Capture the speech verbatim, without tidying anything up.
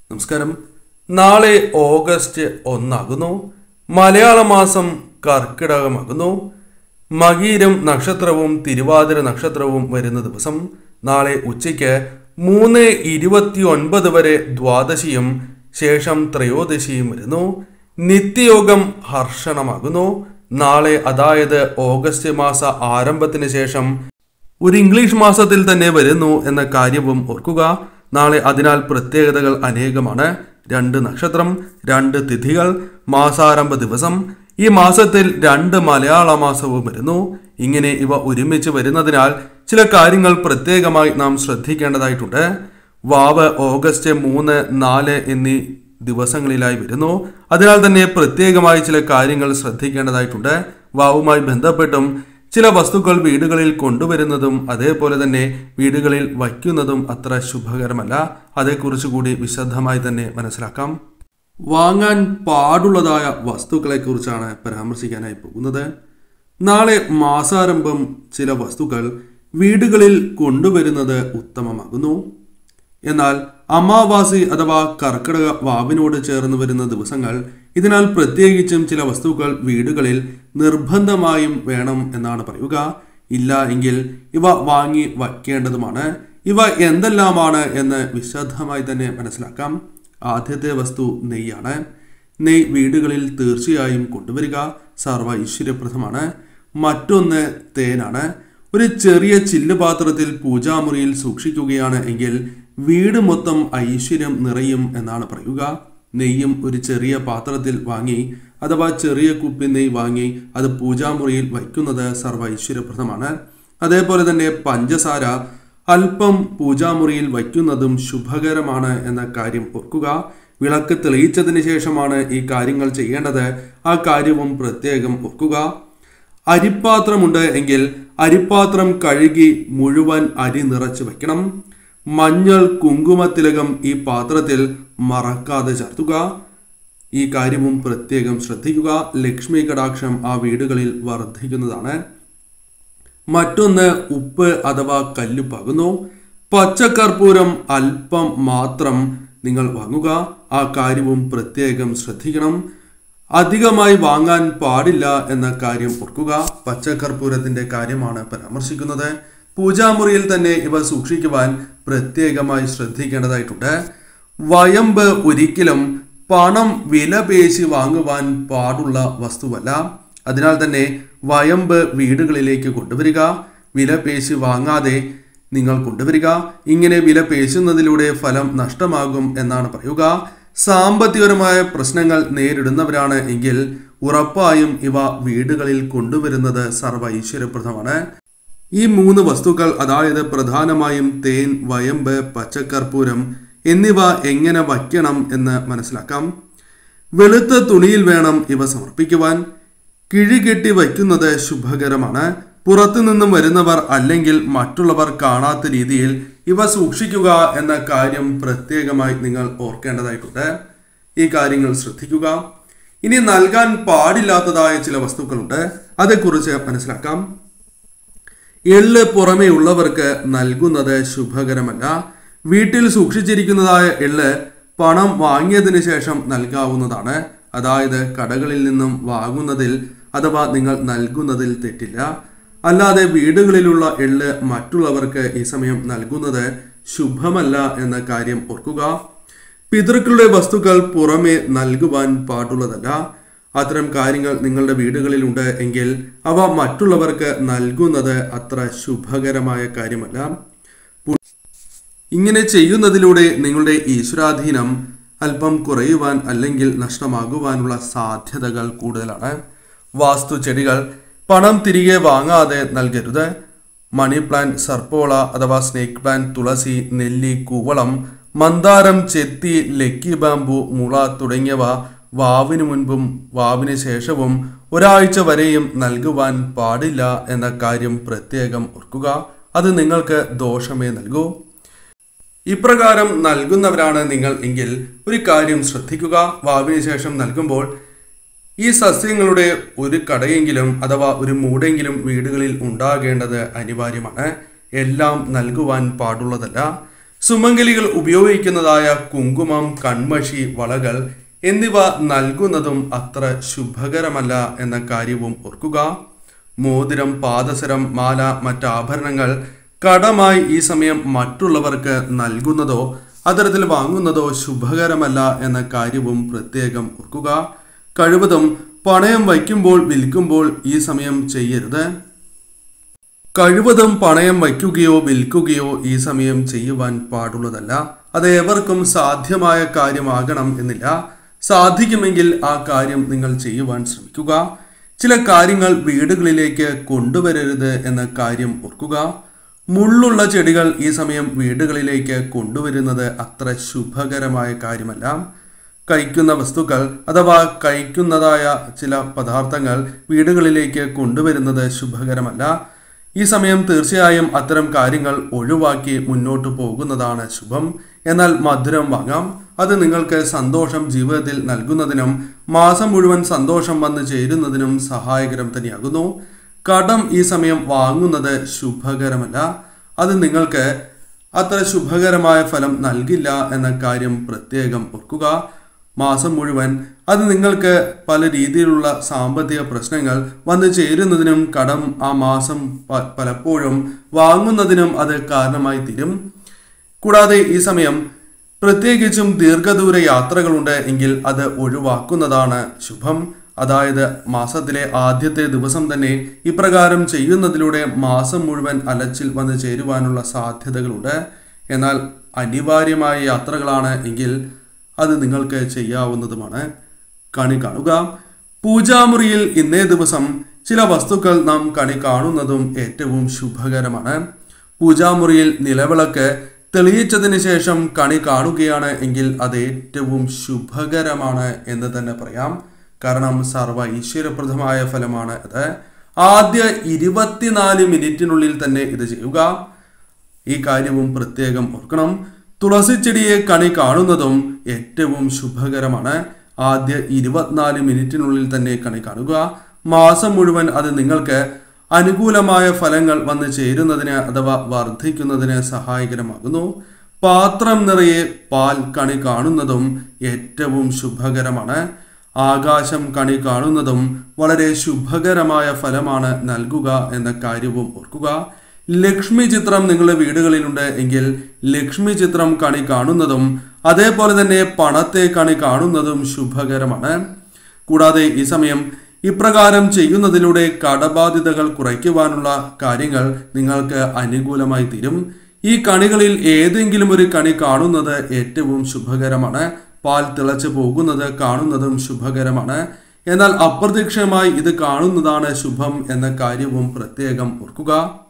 നമസ്കാരം. നാളെ ഓഗസ്റ്റ് ഒന്നാകുന്നു. മലയാള മാസം കർക്കിടകമാകുന്നു. മകീരം നക്ഷത്രവും തിരുവാതിര നക്ഷത്രവും വരുന്ന ദിവസം. നാളെ ഉച്ചയ്ക്ക് മൂന്ന് ഇരുപത്തി ഒൻപത് വരെ ദ്വാദശിയും ശേഷം ത്രയോദശിയും വരുന്നു. നിത്യയോഗം ഹർഷണമാകുന്നു. നാളെ, അതായത് ഓഗസ്റ്റ് മാസ ആരംഭത്തിന് ശേഷം ഒരു ഇംഗ്ലീഷ് മാസത്തിൽ തന്നെ വരുന്നു എന്ന കാര്യവും ഓർക്കുക. നാളെ അതിനാൽ പ്രത്യേകതകൾ അനേകമാണ്. രണ്ട് നക്ഷത്രം, രണ്ട് തിഥികൾ, മാസാരംഭ ദിവസം. ഈ മാസത്തിൽ രണ്ട് മലയാള മാസവും വരുന്നു. ഇങ്ങനെ ഇവ ഒരുമിച്ച് വരുന്നതിനാൽ ചില കാര്യങ്ങൾ പ്രത്യേകമായി നാം ശ്രദ്ധിക്കേണ്ടതായിട്ടുണ്ട്. വാവ് ഓഗസ്റ്റ് മൂന്ന്, നാല് എന്നീ ദിവസങ്ങളിലായി വരുന്നു. അതിനാൽ തന്നെ പ്രത്യേകമായി ചില കാര്യങ്ങൾ ശ്രദ്ധിക്കേണ്ടതായിട്ടുണ്ട്. വാവുമായി ബന്ധപ്പെട്ടും ചില വസ്തുക്കൾ വീടുകളിൽ കൊണ്ടുവരുന്നതും അതേപോലെ തന്നെ വീടുകളിൽ വയ്ക്കുന്നതും അത്ര ശുഭകരമല്ല. അതേക്കുറിച്ച് കൂടി വിശദമായി തന്നെ മനസ്സിലാക്കാം. വാങ്ങാൻ പാടുള്ളതായ വസ്തുക്കളെ കുറിച്ചാണ് പരാമർശിക്കാനായി പോകുന്നത്. നാളെ മാസാരംഭം ചില വസ്തുക്കൾ വീടുകളിൽ കൊണ്ടുവരുന്നത് ഉത്തമമാകുന്നു. എന്നാൽ അമാവാസി അഥവാ കർക്കിടക വാവിനോട് ചേർന്ന് വരുന്ന ദിവസങ്ങൾ, ഇതിനാൽ പ്രത്യേകിച്ചും ചില വസ്തുക്കൾ വീടുകളിൽ നിർബന്ധമായും വേണം എന്നാണ് പറയുക. ഇല്ല എങ്കിൽ ഇവ വാങ്ങി വയ്ക്കേണ്ടതുമാണ്. ഇവ എന്തെല്ലാമാണ് എന്ന് വിശദമായി തന്നെ മനസ്സിലാക്കാം. ആദ്യത്തെ വസ്തു നെയ്യാണ്. നെയ് വീടുകളിൽ തീർച്ചയായും കൊണ്ടുവരിക, സർവ്വ ഐശ്വര്യപ്രദമാണ്. മറ്റൊന്ന് തേനാണ്. ഒരു ചെറിയ ചില്ലുപാത്രത്തിൽ പൂജാമുറിയിൽ സൂക്ഷിക്കുകയാണ് എങ്കിൽ വീട് മൊത്തം ഐശ്വര്യം നിറയും എന്നാണ് പറയുക. നെയ്യും ഒരു ചെറിയ പാത്രത്തിൽ വാങ്ങി അഥവാ ചെറിയ കുപ്പി നെയ്യ് വാങ്ങി അത് പൂജാമുറിയിൽ വയ്ക്കുന്നത് സർവ്വ ഐശ്വര്യപ്രദമാണ്. അതേപോലെ തന്നെ പഞ്ചസാര അല്പം പൂജാമുറിയിൽ വയ്ക്കുന്നതും ശുഭകരമാണ് എന്ന കാര്യം ഓർക്കുക. വിളക്ക് തെളിയിച്ചതിന് ശേഷമാണ് ഈ കാര്യങ്ങൾ ചെയ്യേണ്ടത്. ആ കാര്യവും പ്രത്യേകം ഓർക്കുക. അരിപ്പാത്രമുണ്ട് എങ്കിൽ അരിപ്പാത്രം കഴുകി മുഴുവൻ അരി നിറച്ച് വയ്ക്കണം. മഞ്ഞൾ കുങ്കുമത്തിലകം ഈ പാത്രത്തിൽ മറക്കാതെ ചേർത്തുക. ഈ കാര്യവും പ്രത്യേകം ശ്രദ്ധിക്കുക. ലക്ഷ്മി കടാക്ഷം ആ വീടുകളിൽ വർദ്ധിക്കുന്നതാണ്. മറ്റൊന്ന് ഉപ്പ് അഥവാ കല്ലുപ്പാകുന്നു. പച്ചക്കർപ്പൂരം അല്പം മാത്രം നിങ്ങൾ വാങ്ങുക. ആ കാര്യവും പ്രത്യേകം ശ്രദ്ധിക്കണം. അധികമായി വാങ്ങാൻ പാടില്ല എന്ന കാര്യം ഓർക്കുക. പച്ചക്കർപ്പൂരത്തിന്റെ കാര്യമാണ് പരാമർശിക്കുന്നത്. പൂജാമുറിയിൽ തന്നെ ഇവ സൂക്ഷിക്കുവാൻ പ്രത്യേകമായി ശ്രദ്ധിക്കേണ്ടതായിട്ടുണ്ട്. വയമ്പ് ഒരിക്കലും പണം വില പേശി വാങ്ങുവാൻ പാടുള്ള വസ്തുവല്ല. അതിനാൽ തന്നെ വയമ്പ് വീടുകളിലേക്ക് കൊണ്ടുവരിക. വില പേശി വാങ്ങാതെ നിങ്ങൾ കൊണ്ടുവരിക. ഇങ്ങനെ വില പേശുന്നതിലൂടെ ഫലം നഷ്ടമാകും എന്നാണ് പറയുക. സാമ്പത്തികപരമായ പ്രശ്നങ്ങൾ നേരിടുന്നവരാണ് എങ്കിൽ ഉറപ്പായും ഇവ വീടുകളിൽ കൊണ്ടുവരുന്നത് സർവ്വ ഐശ്വര്യപ്രദമാണ്. ഈ മൂന്ന് വസ്തുക്കൾ, അതായത് പ്രധാനമായും തേൻ, വയമ്പ്, പച്ചക്കർപ്പൂരം എന്നിവ എങ്ങനെ വയ്ക്കണം എന്ന് മനസ്സിലാക്കാം. വെളുത്ത തുണിയിൽ വേണം ഇവ സമർപ്പിക്കുവാൻ. കിഴികെട്ടി വയ്ക്കുന്നത് ശുഭകരമാണ്. പുറത്തു നിന്നും വരുന്നവർ അല്ലെങ്കിൽ മറ്റുള്ളവർ കാണാത്ത രീതിയിൽ ഇവ സൂക്ഷിക്കുക എന്ന കാര്യം പ്രത്യേകമായി നിങ്ങൾ ഓർക്കേണ്ടതായിട്ടുണ്ട്. ഈ കാര്യങ്ങൾ ശ്രദ്ധിക്കുക. ഇനി നൽകാൻ പാടില്ലാത്തതായ ചില വസ്തുക്കളുണ്ട്. അതേക്കുറിച്ച് മനസ്സിലാക്കാം. എള്ള് പുറമേ ഉള്ളവർക്ക് നൽകുന്നത് ശുഭകരമല്ല. വീട്ടിൽ സൂക്ഷിച്ചിരിക്കുന്നതായ എള്ള് പണം വാങ്ങിയതിന് ശേഷം നൽകാവുന്നതാണ്. അതായത് കടകളിൽ നിന്നും വാങ്ങുന്നതിൽ അഥവാ നിങ്ങൾ നൽകുന്നതിൽ തെറ്റില്ല. അല്ലാതെ വീടുകളിലുള്ള എള്ള് മറ്റുള്ളവർക്ക് ഈ സമയം നൽകുന്നത് ശുഭമല്ല എന്ന കാര്യം ഓർക്കുക. പിതൃക്കളുടെ വസ്തുക്കൾ പുറമേ നൽകുവാൻ പാടുള്ളതല്ല. അത്തരം കാര്യങ്ങൾ നിങ്ങളുടെ വീടുകളിലുണ്ട് എങ്കിൽ അവ മറ്റുള്ളവർക്ക് നൽകുന്നത് അത്ര ശുഭകരമായ കാര്യമല്ല. ഇങ്ങനെ ചെയ്യുന്നതിലൂടെ നിങ്ങളുടെ ഈശ്വരാധീനം അല്പം കുറയുവാൻ അല്ലെങ്കിൽ നഷ്ടമാകുവാനുള്ള സാധ്യതകൾ കൂടുതലാണ്. വാസ്തു ചെടികൾ പണം തിരികെ വാങ്ങാതെ നൽകരുത്. മണി പ്ലാന്റ്, സർപ്പോള അഥവാ സ്നേക്ക് പ്ലാന്റ്, തുളസി, നെല്ലി, കൂവളം, മന്ദാരം, ചെത്തി, ലക്കി ബാമ്പു, മുള തുടങ്ങിയവ വാവിന് മുൻപും വാവിന് ശേഷവും ഒരാഴ്ച വരെയും നൽകുവാൻ പാടില്ല എന്ന കാര്യം പ്രത്യേകം ഓർക്കുക. അത് നിങ്ങൾക്ക് ദോഷമേ നൽകൂ. ഇപ്രകാരം നൽകുന്നവരാണ് നിങ്ങൾ എങ്കിൽ ഒരു കാര്യം ശ്രദ്ധിക്കുക. വാവിന് ശേഷം നൽകുമ്പോൾ ഈ സസ്യങ്ങളുടെ ഒരു കടയെങ്കിലും അഥവാ ഒരു മൂടെങ്കിലും വീടുകളിൽ ഉണ്ടാകേണ്ടത് അനിവാര്യമാണ്. എല്ലാം നൽകുവാൻ പാടുള്ളതല്ല. സുമംഗലികൾ ഉപയോഗിക്കുന്നതായ കുങ്കുമം, കൺമഷി, വളകൾ എന്നിവ നൽകുന്നതും അത്ര ശുഭകരമല്ല എന്ന കാര്യവും ഓർക്കുക. മോതിരം, പാദസരം, മാല, മറ്റാഭരണങ്ങൾ കടമായി ഈ സമയം മറ്റുള്ളവർക്ക് നൽകുന്നതോ അത്തരത്തിൽ വാങ്ങുന്നതോ ശുഭകരമല്ല എന്ന കാര്യവും പ്രത്യേകം ഓർക്കുക. കഴിവതും പണയം വയ്ക്കുമ്പോൾ വിൽക്കുമ്പോൾ ഈ സമയം ചെയ്യരുത്. കഴിവതും പണയം വയ്ക്കുകയോ വിൽക്കുകയോ ഈ സമയം ചെയ്യുവാൻ പാടുള്ളതല്ല. അത് ഏവർക്കും സാധ്യമായ കാര്യമാകണം എന്നില്ല. സാധിക്കുമെങ്കിൽ ആ കാര്യം നിങ്ങൾ ചെയ്യുവാൻ ശ്രമിക്കുക. ചില കാര്യങ്ങൾ വീടുകളിലേക്ക് കൊണ്ടുവരരുത് എന്ന കാര്യം ഓർക്കുക. മുള്ളുള്ള ചെടികൾ ഈ സമയം വീടുകളിലേക്ക് കൊണ്ടുവരുന്നത് അത്ര ശുഭകരമായ കാര്യമല്ല. കഴിക്കുന്ന വസ്തുക്കൾ അഥവാ കഴിക്കുന്നതായ ചില പദാർത്ഥങ്ങൾ വീടുകളിലേക്ക് കൊണ്ടുവരുന്നത് ശുഭകരമല്ല. ഈ സമയം തീർച്ചയായും അത്തരം കാര്യങ്ങൾ ഒഴിവാക്കി മുന്നോട്ട് പോകുന്നതാണ് ശുഭം. എന്നാൽ മധുരം വാങ്ങാം. അത് നിങ്ങൾക്ക് സന്തോഷം ജീവിതത്തിൽ നൽകുന്നതിനും മാസം മുഴുവൻ സന്തോഷം വന്നു ചേരുന്നതിനും സഹായകരം തന്നെയാകുന്നു. കടം ഈ സമയം വാങ്ങുന്നത് ശുഭകരമല്ല. അത് നിങ്ങൾക്ക് അത്ര ശുഭകരമായ ഫലം നൽകില്ല എന്ന കാര്യം പ്രത്യേകം ഓർക്കുക. മാസം മുഴുവൻ അത് നിങ്ങൾക്ക് പല രീതിയിലുള്ള സാമ്പത്തിക പ്രശ്നങ്ങൾ വന്നു ചേരുന്നതിനും കടം ആ മാസം പലപ്പോഴും വാങ്ങുന്നതിനും അത് കാരണമായി തീരും. കൂടാതെ ഈ സമയം പ്രത്യേകിച്ചും ദീർഘദൂര യാത്രകളുണ്ട് എങ്കിൽ അത് ഒഴിവാക്കുന്നതാണ് ശുഭം. അതായത് മാസത്തിലെ ആദ്യത്തെ ദിവസം തന്നെ ഇപ്രകാരം ചെയ്യുന്നതിലൂടെ മാസം മുഴുവൻ അലച്ചിൽ വന്നു ചേരുവാനുള്ള സാധ്യതകളുണ്ട്. എന്നാൽ അനിവാര്യമായ യാത്രകളാണ് എങ്കിൽ അത് നിങ്ങൾക്ക് ചെയ്യാവുന്നതുമാണ്. കണി കാണുക. പൂജാമുറിയിൽ ഇന്നേ ദിവസം ചില വസ്തുക്കൾ നാം കണി കാണുന്നതും ഏറ്റവും ശുഭകരമാണ്. പൂജാമുറിയിൽ നിലവിളക്ക് തെളിയിച്ചതിന് ശേഷം കണി കാണുകയാണ് എങ്കിൽ അത് ഏറ്റവും ശുഭകരമാണ് എന്ന് തന്നെ പറയാം. കാരണം സർവ ഈശ്വരപ്രദമായ ഫലമാണ് അത്. ആദ്യ ഇരുപത്തിനാല് മിനിറ്റിനുള്ളിൽ തന്നെ ഇത് ചെയ്യുക. ഈ കാര്യവും പ്രത്യേകം ഓർക്കണം. തുളസിച്ചെടിയെ കണി കാണുന്നതും ഏറ്റവും ശുഭകരമാണ്. ആദ്യ ഇരുപത്തിനാല് മിനിറ്റിനുള്ളിൽ തന്നെ കണി കാണുക. മാസം മുഴുവൻ അത് നിങ്ങൾക്ക് അനുകൂലമായ ഫലങ്ങൾ വന്നു ചേരുന്നതിന് അഥവാ വർദ്ധിക്കുന്നതിന് സഹായകരമാകുന്നു. പാത്രം നിറയെ പാൽ കണി കാണുന്നതും ഏറ്റവും ശുഭകരമാണ്. ആകാശം കണി കാണുന്നതും വളരെ ശുഭകരമായ ഫലമാണ് നൽകുക എന്ന കാര്യവും ഓർക്കുക. ലക്ഷ്മി ചിത്രം നിങ്ങളുടെ വീടുകളിലുണ്ട് എങ്കിൽ ലക്ഷ്മി ചിത്രം കണി കാണുന്നതും അതേപോലെ തന്നെ പണത്തെ കണി കാണുന്നതും ശുഭകരമാണ്. കൂടാതെ ഈ സമയം ഇപ്രകാരം ചെയ്യുന്നതിലൂടെ കടബാധ്യതകൾ കുറയ്ക്കുവാനുള്ള കാര്യങ്ങൾ നിങ്ങൾക്ക് അനുകൂലമായി തീരും. ഈ കണികളിൽ ഏതെങ്കിലും ഒരു കണി കാണുന്നത് ഏറ്റവും ശുഭകരമാണ്. പാൽ തിളച്ചു പോകുന്നത് കാണുന്നതും ശുഭകരമാണ്. എന്നാൽ അപ്രത്യക്ഷമായി ഇത് കാണുന്നതാണ് ശുഭം എന്ന കാര്യവും പ്രത്യേകം ഓർക്കുക.